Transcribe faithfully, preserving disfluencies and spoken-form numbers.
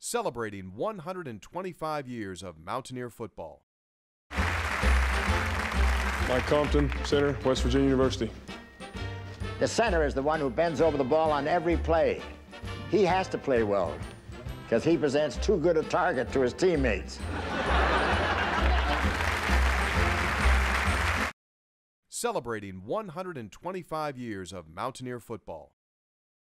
celebrating one hundred twenty-five years of Mountaineer football. Mike Compton, center, West Virginia University. The center is the one who bends over the ball on every play. He has to play well because he presents too good a target to his teammates. Celebrating one hundred twenty-five years of Mountaineer football.